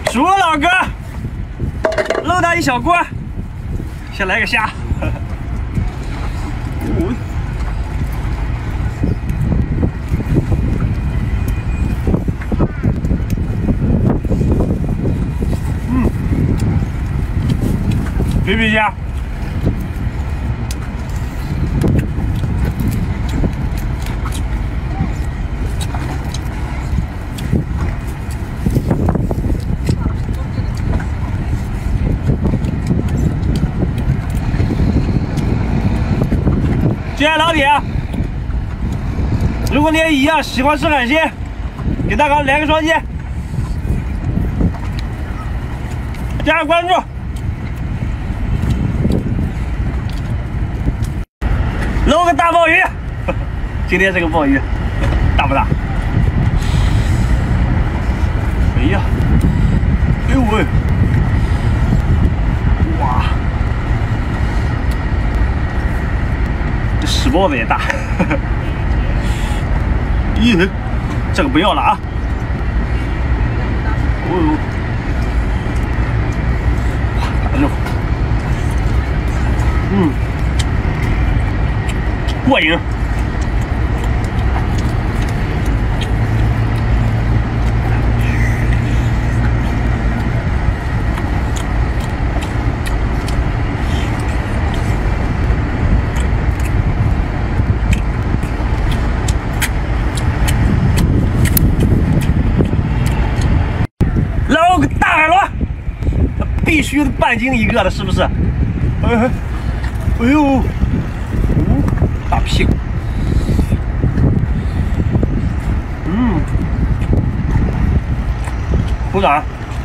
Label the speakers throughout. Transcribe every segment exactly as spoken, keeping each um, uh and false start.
Speaker 1: 猪老哥，漏到一小锅，先来个虾。哦，嗯，皮皮虾。 亲爱的老铁，如果你也一样喜欢吃海鲜，给大哥来个双击，加个关注。搂个大鲍鱼，今天这个鲍鱼大不大？哎呀，哎呦喂，哇！ 屎包子也大，咦，这个不要了啊！哦呦，哇，大肉，嗯，过瘾。必须半斤一个的，是不是？哎，哎呦，哦，大屁股，嗯，不软。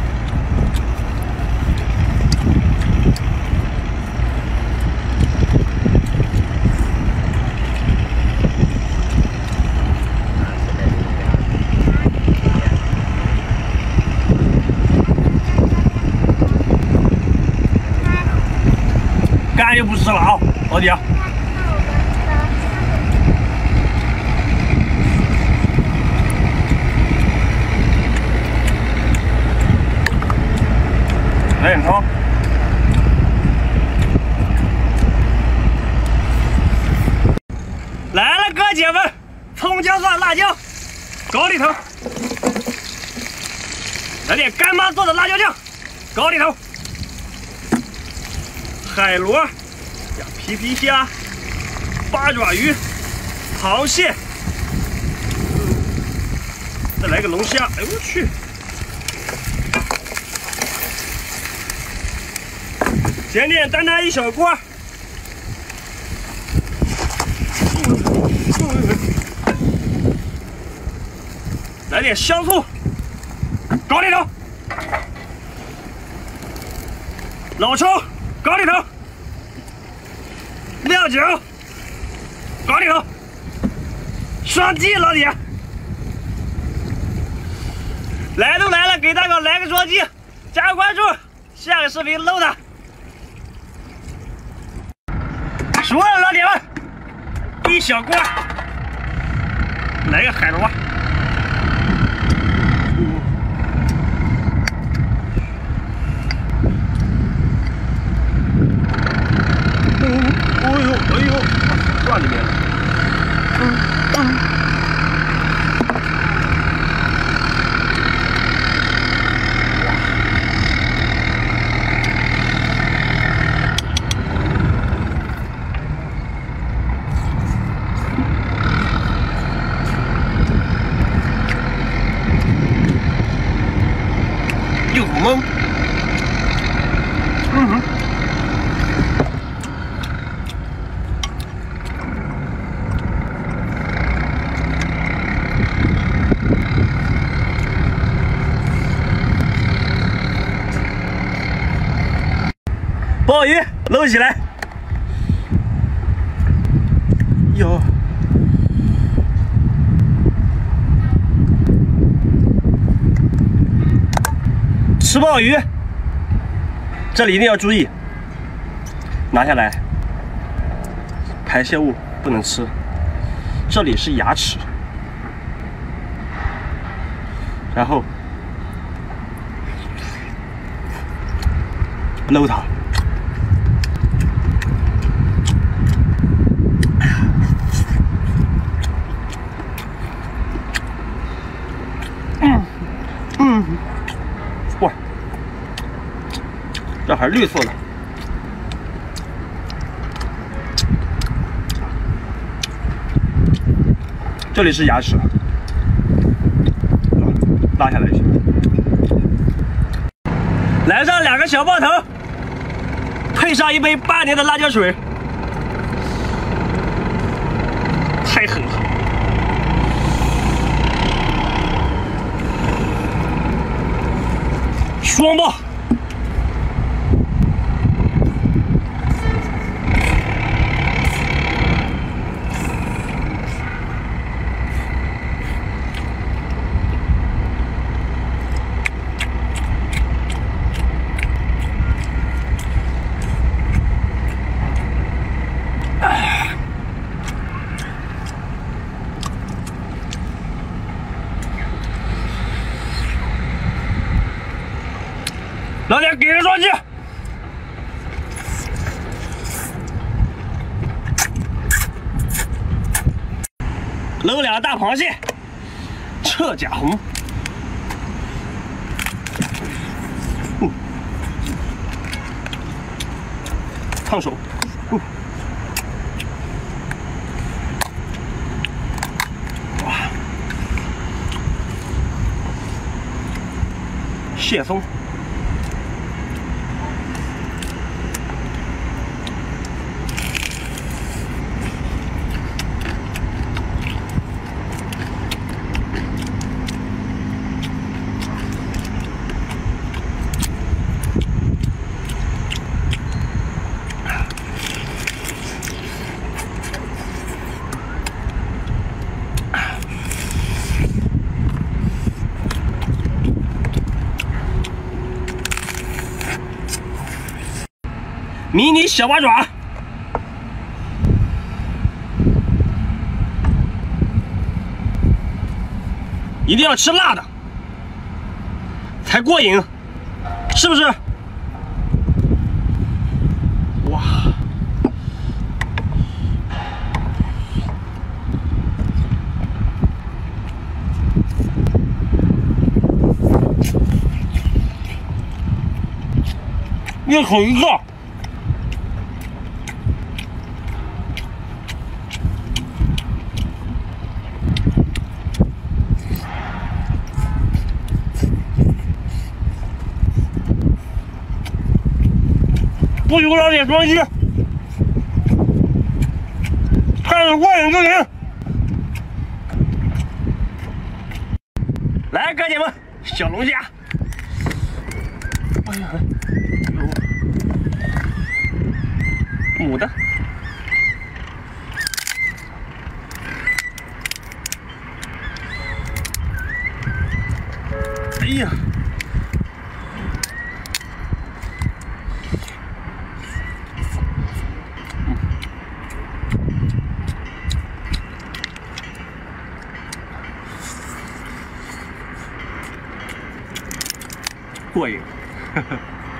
Speaker 1: 干就不吃了啊，老弟。来点汤。来了，哥姐们，葱姜蒜辣椒，搞里头。来点干妈做的辣椒酱，搞里头。 海螺、呀皮皮虾、八爪鱼、螃蟹，再来个龙虾，哎呦我去！咸点担担一小锅，来点香醋，搞里头，老抽。 搞里头，料酒，搞里头，双击老铁，来都来了，给大哥来个双击，加个关注，下个视频搂他。熟了老铁们，一小锅，来个海螺。 哎呦，哎呦，挂里面了。嗯嗯。又萌。嗯哼。 鲍鱼搂起来，哟，吃鲍鱼，这里一定要注意，拿下来，排泄物不能吃，这里是牙齿，然后搂它。嗯嗯，哇，这还绿色的。 这里是牙齿，拉下来就行。来上两个小爆头，配上一杯八年的辣椒水，太狠了！双爆！ 老铁，给个双击！搂俩大螃蟹，这家伙，嗯，烫手，嗯，哇，蟹松。 迷你小八爪，一定要吃辣的才过瘾，是不是？哇！一口一个。 不许老铁双击，看着过瘾就行。来，哥姐们，小龙虾，哎呀，有母的，哎呀。 过瘾，呵呵。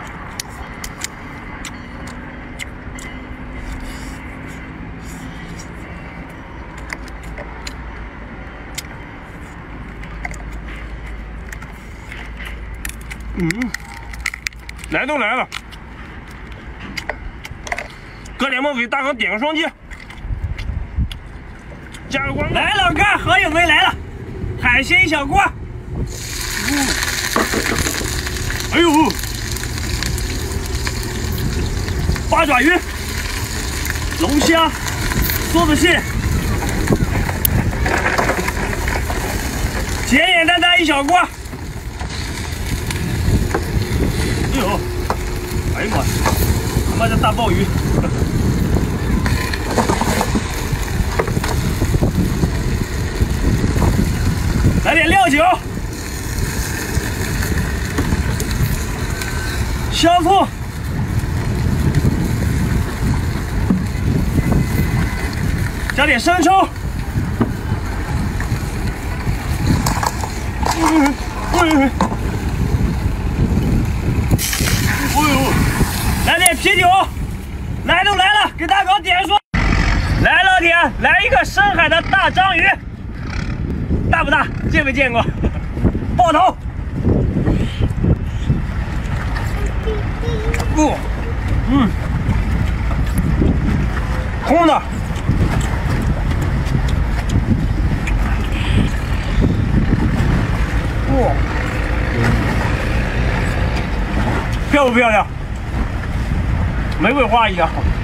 Speaker 1: 嗯，来都来了，哥姐们给大哥点个双击，加个关注。来，老哥，好久没来了，海鲜小锅。嗯 哎呦，八爪鱼、龙虾、梭子蟹，简简单单一小锅。哎呦，哎呀妈，他妈这大鲍鱼！来点料酒。 香醋，加点生抽，哎呦，哎呦， 啤酒，来都来了，给大哥点说。来，老铁，来一个深海的大章鱼，大不大？见没见过？爆头。哦，嗯，空的。哇，漂不漂亮？玫瑰花一样。